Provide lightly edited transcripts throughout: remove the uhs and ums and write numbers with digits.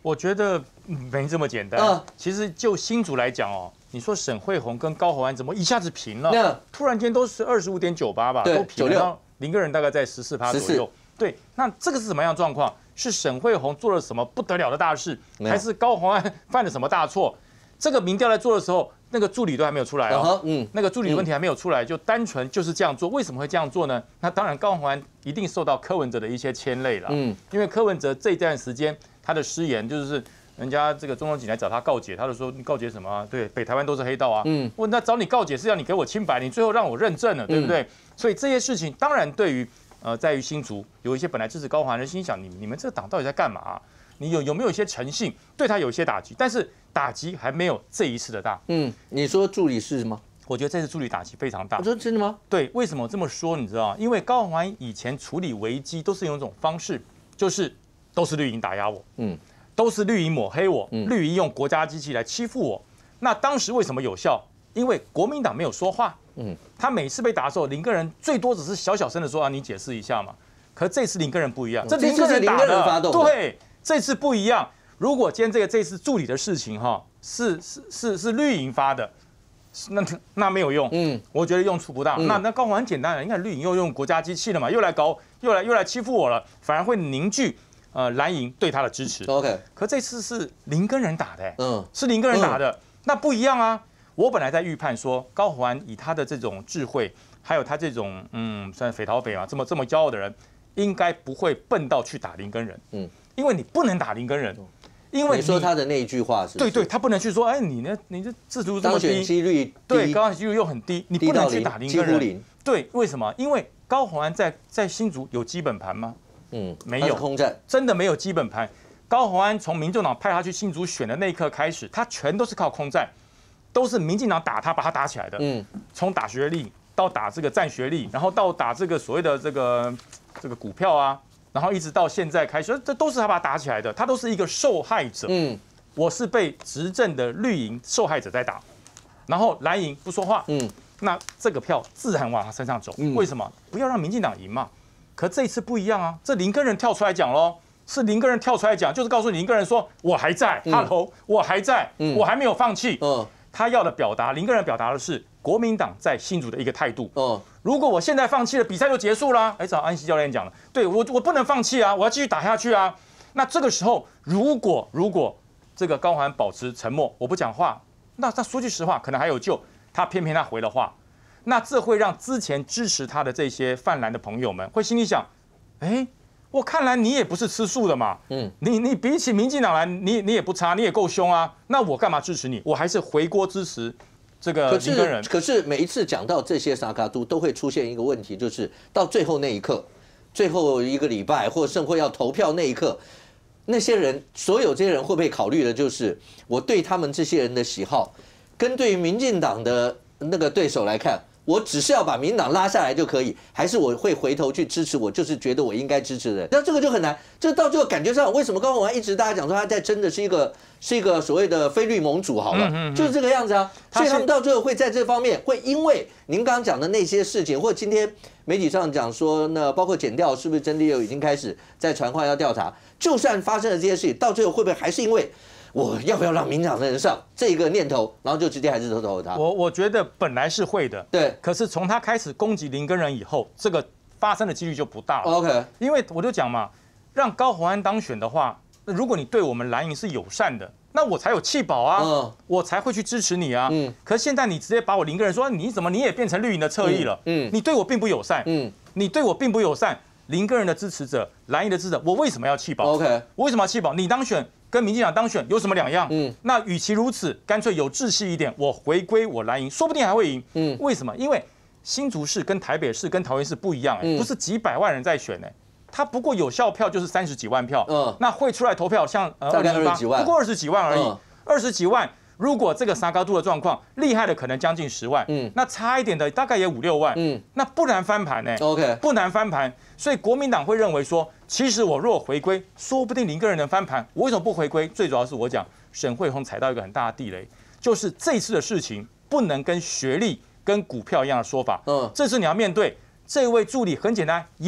我觉得没这么简单。其实就新竹来讲哦，你说沈慧虹跟高虹安怎么一下子平了？突然间都是25.98吧，都平了。林根仁大概在14%左右。对，那这个是什么样的状况？是沈慧虹做了什么不得了的大事，还是高虹安犯了什么大错？这个民调在做的时候，那个助理都还没有出来哦，那个助理问题还没有出来，就单纯就是这样做。为什么会这样做呢？那当然高虹安一定受到柯文哲的一些牵累了，因为柯文哲这一段时间他的失言就是。人家这个中央警来找他告解，他就说你告解什么啊？对，北台湾都是黑道啊。问那找你告解是要你给我清白，你最后让我认证了，对不对？所以这些事情当然对于在于新竹有一些本来支持高虹安的心想，你们这个党到底在干嘛啊？你有没有一些诚信？对他有一些打击，但是打击还没有这一次的大。 你说助理是吗？ 我觉得这次助理打击非常大。 我说真的吗？ 对，为什么这么说？你知道吗？因为高虹安以前处理危机都是用一种方式，就是都是绿营打压我，都是绿营抹黑我，绿营用国家机器来欺负我。那当时为什么有效？因为国民党没有说话。他每次被打的时候，林根仁最多只是小声的说啊，你解释一下嘛。可是这次林根仁不一样，这林根仁打的，对，这次不一样。如果今天这次助理的事情哈，是绿营发的，那没有用。我觉得用处不大。那高虹安简单了，你看绿营又用国家机器了嘛，又来欺负我了，反而会凝聚。蓝营对他的支持 ，OK， 可这次是林根仁打的，是林根仁打的，那不一样啊。我本来在预判说高虹安以他的这种智慧，还有他这种算匪逃匪嘛，这么骄傲的人，应该不会笨到去打林根仁，因为你不能打林根仁，因为你说他的那一句话是， 对，他不能去说，哎，你这制度这么低， 当选几率对，高选几率又很低，你不能去打林根仁，对，为什么？因为高虹安在新竹有基本盘吗？没有空战， 真的没有基本盘。高虹安从民众党派他去新竹选的那一刻开始，他全都是靠空战，都是民进党打他，把他打起来的。从打学历到打这个占学历，然后到打这个所谓的这个股票啊，然后一直到现在开始，这都是他把他打起来的，他都是一个受害者。我是被执政的绿营受害者在打，然后蓝营不说话。那这个票自然往他身上走。为什么？不要让民进党赢嘛。可这一次不一样啊！这林根仁跳出来讲喽，是林根仁跳出来讲，就是告诉林根仁说，我还在，Hello，我还在，我还没有放弃。他要的表达，林根仁表达的是国民党在新竹的一个态度。如果我现在放弃了，比赛就结束了。找安西教练讲了，对我不能放弃啊，我要继续打下去啊。那这个时候，如果这个高虹安保持沉默，我不讲话，那说句实话，可能还有救。他偏偏他回了话。那这会让之前支持他的这些泛蓝的朋友们会心里想，我看来你也不是吃素的嘛，你比起民进党来，你也不差，你也够凶啊，那我干嘛支持你？我还是回锅支持这个林根仁。 可是每一次讲到这些沙卡都会出现一个问题，就是到最后那一刻，最后一个礼拜或甚或要投票那一刻，那些人所有这些人会不会考虑的就是我对他们这些人的喜好，跟对于民进党的那个对手来看。我只是要把民进党拉下来就可以，还是我会回头去支持我就是觉得我应该支持的人？那这个就很难。这到最后感觉上，为什么高虹安一直大家讲说他在争的是一个所谓的非绿盟主好了，就是这个样子啊。所以他们到最后会在这方面会因为您刚刚讲的那些事情，或今天媒体上讲说，那包括检调是不是真的已经开始在传话要调查？就算发生了这些事情，到最后会不会还是因为？我要不要让民进党的人上这个念头，然后就直接还是投他？ 我觉得本来是会的， 对。 可是从他开始攻击林根仁以后，这个发生的几率就不大了。 OK， 因为我就讲嘛，让高虹安当选的话，如果你对我们蓝营是友善的，那我才有弃保啊，我才会去支持你啊。可是现在你直接把我林根仁说你怎么你也变成绿营的侧翼了？你对我并不友善。你对我并不友善。林根仁的支持者，蓝营的支持者，我为什么要弃保 ？OK， 我为什么要弃保？你当选跟民进党当选有什么两样？那与其如此，干脆有志气一点，我回归我蓝营，说不定还会赢。为什么？因为新竹市跟台北市跟桃园市不一样，不是几百万人在选，它不过有效票就是30几万票，那会出来投票像 208 不过20几万而已，20几万。如果这个沙高度的状况厉害的可能将近10万，那差一点的大概也5、6万，那不难翻盘 OK， 不难翻盘。所以国民党会认为说，其实我若回归，说不定林根仁能翻盘。我为什么不回归？最主要是我讲沈慧虹踩到一个很大的地雷，就是这次的事情不能跟学历跟股票一样的说法。这次你要面对这位助理，很简单，有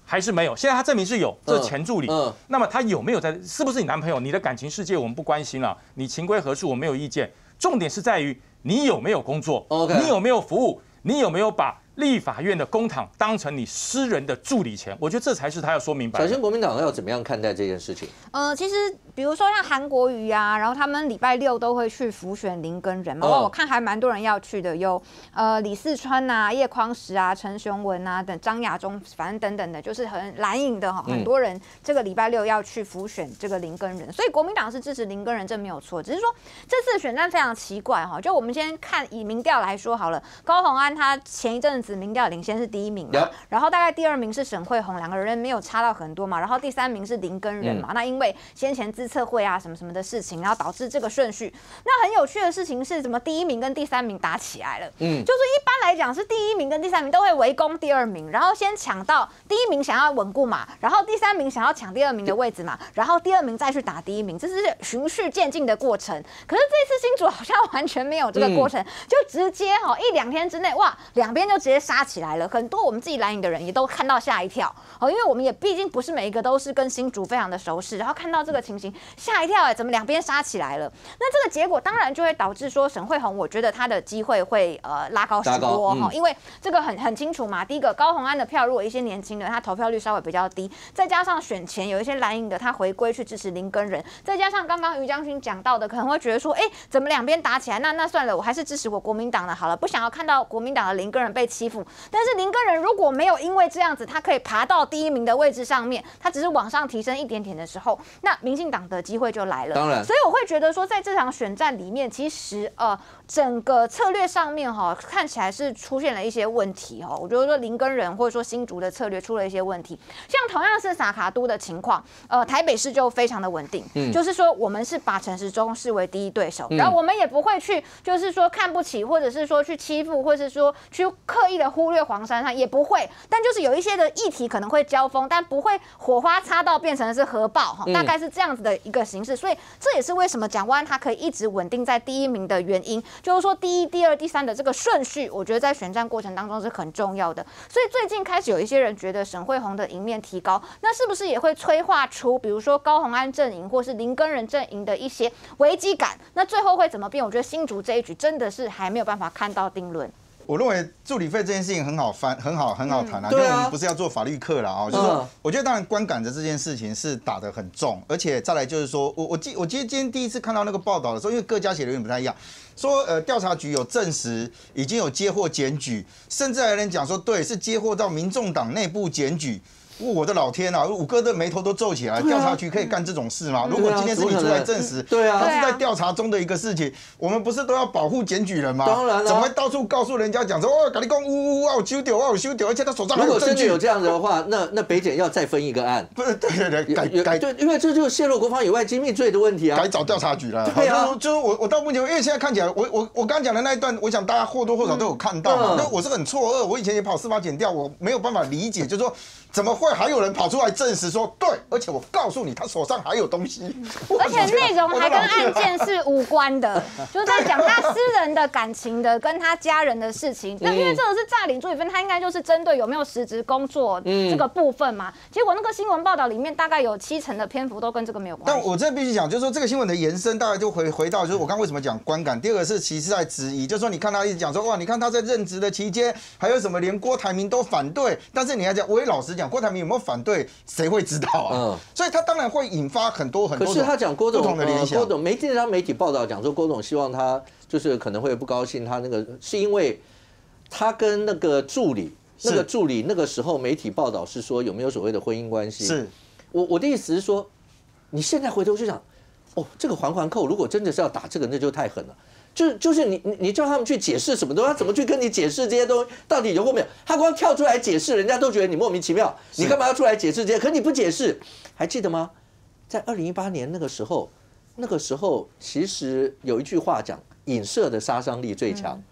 还是没有？现在他证明是有，这是前助理。那么他有没有在？是不是你男朋友？你的感情世界我们不关心了，你情归何处我没有意见。重点是在于你有没有工作，你有没有服务，你有没有把立法院的公帑当成你私人的助理钱？我觉得这才是他要说明白。 首先，国民党要怎么样看待这件事情？ 其实比如说像韩国瑜啊，然后他们礼拜六都会去辅选林耕仁嘛，我看还蛮多人要去的，有李四川啊、叶匡时啊、陈雄文啊等张亚中，反正等等的，就是很蓝营的很多人这个礼拜六要去辅选这个林耕仁，所以国民党是支持林耕仁，这没有错。只是说这次选战非常奇怪哈，就我们先看以民调来说好了，高虹安他前一阵子民调领先是第1名嘛，然后大概第2名是沈慧虹，两个人没有差到很多嘛，然后第3名是林耕仁嘛，那因为先前资策会啊什么什么的事情，然后导致这个顺序。那很有趣的事情是什么？第1名跟第3名打起来了，就是一般来讲是第1名跟第3名都会围攻第2名，然后先抢到第1名想要稳固嘛，然后第3名想要抢第2名的位置嘛，然后第2名再去打第1名，这是循序渐进的过程。可是这次新竹好像完全没有这个过程，就直接1、2天之内哇，两边就直接杀起来了。很多我们自己蓝营的人也都看到吓一跳，因为我们也毕竟不是每一个都是跟新竹非常的熟识，然后看到这个情形吓一跳，怎么两边杀起来了？那这个结果当然就会导致说沈慧虹，我觉得他的机会会拉高许多因为这个很清楚嘛。第一个，高虹安的票如果一些年轻的，他投票率稍微比较低，再加上选前有一些蓝营的他回归去支持林耕仁，再加上刚刚于将军讲到的，可能会觉得说，怎么两边打起来？那算了，我还是支持我国民党的好了，不想要看到国民党的林耕仁被欺负。但是林耕仁如果没有因为这样子，他可以爬到第1名的位置上面，他只是往上提升一点点的时候，那民进党的机会就来了。 当然， 所以我会觉得说，在这场选战里面，其实整个策略上面看起来是出现了一些问题我觉得说林耕仁或者说新竹的策略出了一些问题。像同样是撒卡都的情况，台北市就非常的稳定，就是说我们是把陈时中视为第1对手，然后我们也不会去就是说看不起，或者是说去欺负，或者是说去刻意的忽略黄珊珊，也不会。但就是有一些的议题可能会交锋，但不会火花擦到变成是核爆大概是这样子的一个形式。所以这也是为什么蒋万安他可以一直稳定在第1名的原因，就是说第1、第2、第3的这个顺序，我觉得在选战过程当中是很重要的。所以最近开始有一些人觉得沈慧虹的赢面提高，那是不是也会催化出比如说高虹安阵营或是林耕仁阵营的一些危机感？那最后会怎么变？我觉得新竹这一局真的是还没有办法看到定论。 我认为助理费这件事情很好谈啊，因为我们不是要做法律课啦就是说，我觉得当然观感的这件事情是打得很重，而且再来就是说，我记得今天第一次看到那个报道的时候，因为各家写的有点不太一样，说调查局有证实已经有接获检举，甚至还有人讲说对，是接获到民众党内部检举。我的老天啊！武哥的眉头都皱起来，调查局可以干这种事吗？如果今天是你出来证实，他是在调查中的一个事情，我们不是都要保护检举人吗？ 当然了， 怎么会到处告诉人家讲说赶紧讲我有修掉，而且他手上还有证据。 如果真的有这样子的话，那北检要再分一个案。 不是，对，改， 对，因为这就是泄露国防以外机密罪的问题啊。 改找调查局了。 对啊， 就是我到目前，因为现在看起来，我刚讲的那一段，我想大家或多或少都有看到嘛。那我是很错愕，我以前也跑司法检调，我没有办法理解，就是说怎么会还有人跑出来证实说对，而且我告诉你，他手上还有东西， 而且内容还跟案件是无关的，就是在讲他私人的感情的，跟他家人的事情。那因为这个是诈领助理费，他应该就是针对有没有实质工作这个部分嘛。结果那个新闻报道里面大概有70%的篇幅都跟这个没有关系。 但我这必须讲，就是说这个新闻的延伸，大概就回到就是我刚为什么讲观感。第二个是其实在质疑，就是说你看他一直讲说哇，你看他在任职的期间还有什么连郭台铭都反对，但是你还讲，我也老实讲，郭台铭有没有反对，谁会知道啊？所以他当然会引发很多。可是他讲郭董的联想， 郭董媒体报道讲说郭董希望他就是可能会不高兴，他那个是因为他跟那个助理那个时候媒体报道是说有没有所谓的婚姻关系？ 是， 我的意思是说，你现在回头去想，这个环扣如果真的是要打这个，那就太狠了。就是你叫他们去解释什么东西，他怎么去跟你解释这些东西到底有或没有？他光跳出来解释，人家都觉得你莫名其妙，你干嘛要出来解释这些？可你不解释，还记得吗？在2018年那个时候其实有一句话讲，影射的杀伤力最强。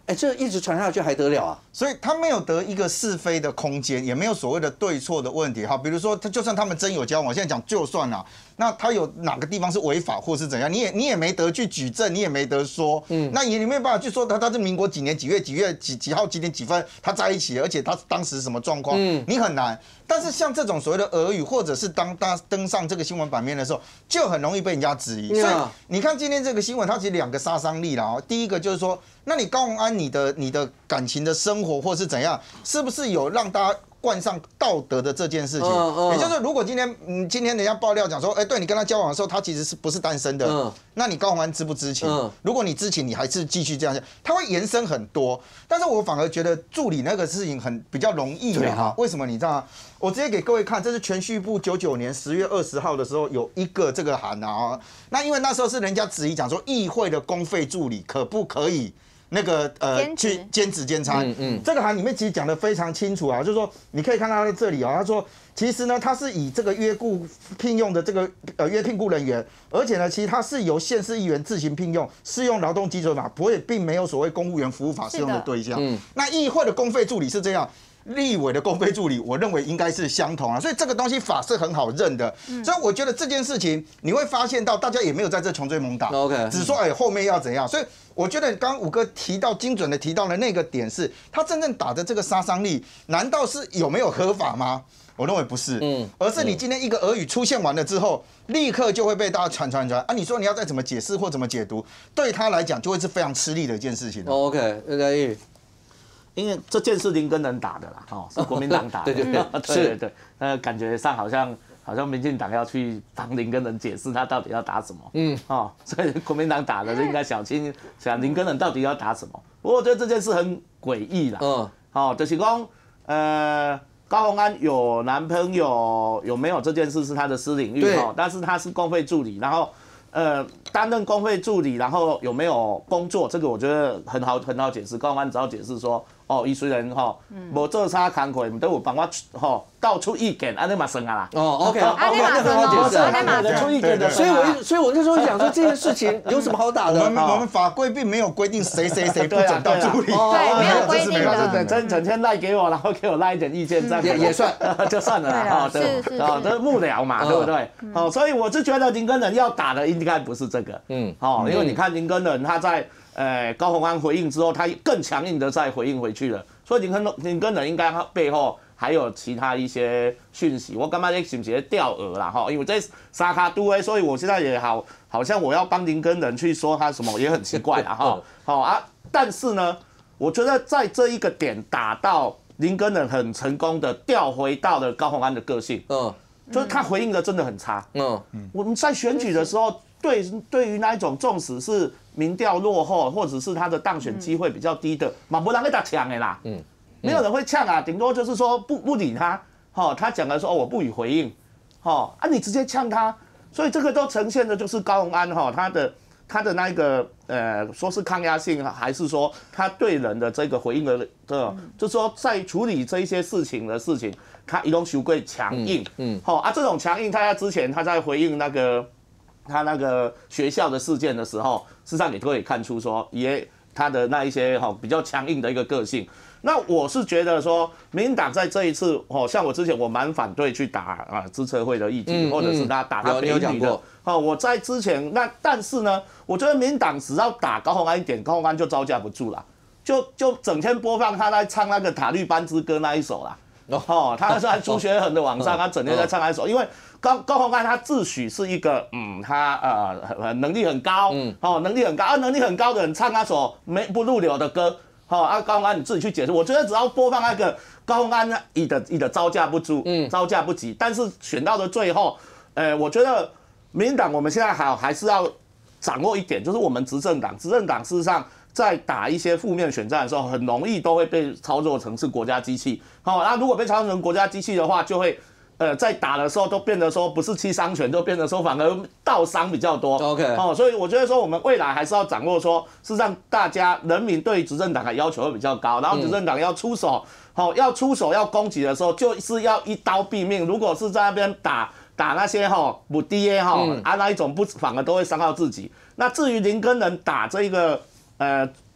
这一直传下去还得了啊？ 所以他没有得一个是非的空间，也没有所谓的对错的问题。好，比如说就算他们真有交往，现在讲就算啦，那他有哪个地方是违法或是怎样，你也没得去举证，你也没得说，那你没有办法去说他是民国几年几月几号几点几分他在一起，而且他当时什么状况，你很难。但是像这种所谓的俄语，或者是当大家登上这个新闻版面的时候，就很容易被人家质疑。所以你看今天这个新闻，它其实2个杀伤力啦。第一个就是说，那你高虹安你的感情的生活或是怎样，是不是有让大家冠上道德的这件事情？也就是如果今天人家爆料讲说，对你跟他交往的时候，他其实不是单身的，那你高虹安知不知情？如果你知情，你还是继续这样，他会延伸很多。但是我反而觉得助理那个事情比较容易啦。为什么你知道吗？我直接给各位看，这是铨叙部99年10月20号的时候有一个这个函啊。那因为那时候是人家质疑讲说，议会的公费助理可不可以那个去兼职兼差？这个函里面其实讲得非常清楚啊，就是说你可以看到在这里啊，他说其实呢他是以这个约雇聘用的这个约聘雇人员，而且呢其实他是由县市议员自行聘用，适用劳动基准法，不会并没有所谓公务员服务法适用的对象。那议会的公费助理是这样。立委的公费助理，我认为应该是相同啊，所以这个东西法是很好认的，所以我觉得这件事情你会发现到大家也没有在这穷追猛打 ，OK， 只是说后面要怎样，所以我觉得刚刚武哥精准的提到的那个点是，他真正打的这个杀伤力，难道是有没有合法吗？我认为不是，而是你今天一个俄语出现完了之后，立刻就会被大家传啊，你说你要再怎么解释或怎么解读，对他来讲就会是非常吃力的一件事情。 OK， 因为这件是林根人打的啦，是国民党打的，对，感觉上好像民进党要去帮林根人解释他到底要打什么，所以国民党打的就应该想林根人到底要打什么。不过我觉得这件事很诡异啦，就是说，高虹安有男朋友有没有这件事是他的私领域，但是他是公费助理，然后。担任公费助理，然后有没有工作？这个我觉得很好解释。高虹安只要解释说，伊虽然无做啥工课，唔都有帮我道出意见，安尼嘛算啊啦。 OK， 安尼嘛算哦，安尼嘛算。 出意见的， 所以我那时候想说这件事情有什么好打的？ 我们法规并没有规定谁不准到助理， 对，没有规定的。 整天赖给我，然后给我赖一点意见，这样也算就算了啦。 是， 都是幕僚嘛，对不对？所以我是觉得林根人要打的应该不是这个，因为你看林根人他在高虹安回应之后，他更强硬的再回应回去了，所以林根人应该背后还有其他一些讯息，我感觉这是不是钓饵啦因为这沙卡都所以我现在也好像我要帮林根人去说他什么也很奇怪啦但是呢，我觉得在这一个点打到林根人很成功的调回到了高虹安的个性，就是他回应的真的很差，我们在选举的时候。对于那一种纵使是民调落后，或者是他的当选机会比较低的，嘛没人给他抢的啦，没有人会呛啊，顶多就是说不理他，他讲的说我不予回应，你直接呛他，所以这个都呈现的就是高虹安他的那个说是抗压性，还是说他对人的这个回应的就是说在处理这一些事情，他一种修贵强硬，这种强硬，他之前他在回应他那个学校的事件的时候，事实上也可以看出说，他的那一些比较强硬的一个个性。那我是觉得说，民进党在这一次像我之前我蛮反对去打资策会的议题，或者是打他北女的。我在之前但是呢，我觉得民进党只要打高虹安一点，高虹安就招架不住了，就整天播放他在唱那个塔绿班之歌那一首啦。他是在朱学恒的网上，他整天在唱那一首，因为高虹安他自诩是一个他能力很高，能力很高的人唱那首不入流的歌，高虹安你自己去解释，我觉得只要播放那个高虹安你的招架不住，招架不及，但是选到的最后，我觉得民进党我们现在还是要掌握一点，就是我们执政党事实上。在打一些负面选战的时候，很容易都会被操作成是国家机器。那如果被操作成国家机器的话，就会在打的时候都变得说不是七伤拳，就变得说反而倒伤比较多。 OK， 所以我觉得说我们未来还是要掌握说，是让大家人民对执政党的要求会比较高，然后执政党要出手，要攻击的时候，就是要一刀毙命。如果是在那边打那些不低那一种反而都会伤到自己。那至于林根人打这个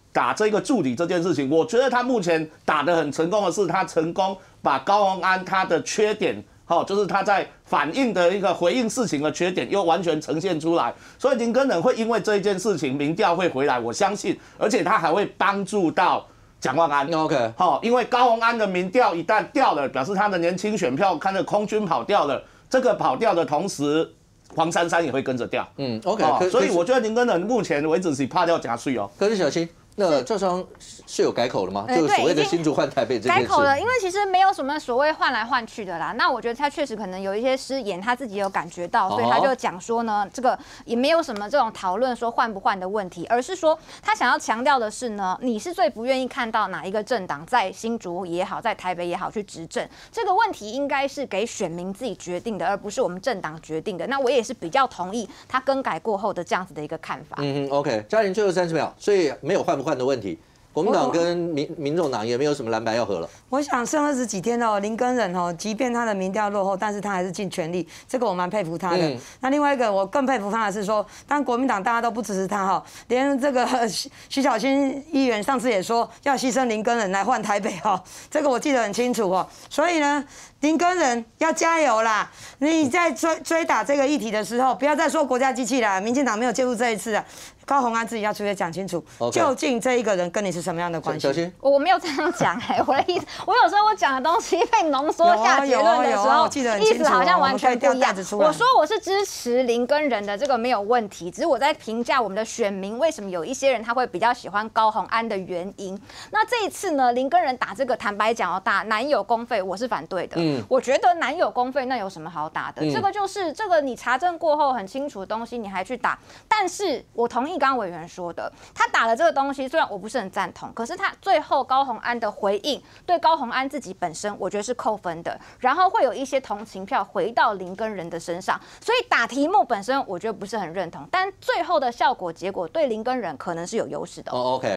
打这个助理这件事情，我觉得他目前打得很成功的是，他成功把高虹安他的缺点，就是他在反应的一个回应事情的缺点，又完全呈现出来。所以林耕仁会因为这一件事情，民调会回来，我相信，而且他还会帮助到蒋万安。 OK， 因为高虹安的民调一旦掉了，表示他的年轻选票看着空军跑掉了，这个跑掉的同时，黄珊珊也会跟着掉。 OK， 所以我觉得林耕仁目前为止是怕掉假税哦。 可是小新。那赵少康是有改口了吗？就是所谓的新竹换台北这件事。 改口了，因为其实没有什么所谓换来换去的啦。那我觉得他确实可能有一些失言，他自己有感觉到，所以他就讲说呢，这个也没有什么这种讨论说换不换的问题，而是说他想要强调的是呢，你是最不愿意看到哪一个政党在新竹也好，在台北也好去执政，这个问题应该是给选民自己决定的，而不是我们政党决定的。那我也是比较同意他更改过后的这样子的一个看法。 OK， 嘉玲最后30秒，所以没有换不换的问题。国民党跟民众党也没有什么蓝白要合了。我想剩20几天哦，林耕仁哦，即便他的民调落后，但是他还是尽全力，这个我蛮佩服他的。那另外一个我更佩服他的是说，当国民党大家都不支持他哈，连这个徐小新议员上次也说要牺牲林耕仁来换台北哈，这个我记得很清楚哦。所以呢，林耕仁要加油啦！你在追打这个议题的时候，不要再说国家机器啦，民进党没有介入这一次啊。高虹安自己要出来讲清楚，究竟这一个人跟你是什么样的关系？ 我没有这样讲我的意思，我有时候我讲的东西被浓缩下结论的时候，意思好像完全不一样。我说我是支持林耕仁的，这个没有问题，只是我在评价我们的选民为什么有一些人他会比较喜欢高虹安的原因。那这一次呢，林耕仁打这个，坦白讲打男友公费，我是反对的。我觉得男友公费那有什么好打的？这个就是这个你查证过后很清楚的东西，你还去打。但是我同意刚刚委员说的，他打了这个东西，虽然我不是很赞同，可是他最后高虹安的回应，对高虹安自己本身，我觉得是扣分的，然后会有一些同情票回到林耕仁的身上，所以打题目本身我觉得不是很认同，但最后的效果结果对林耕仁可能是有优势的。 OK，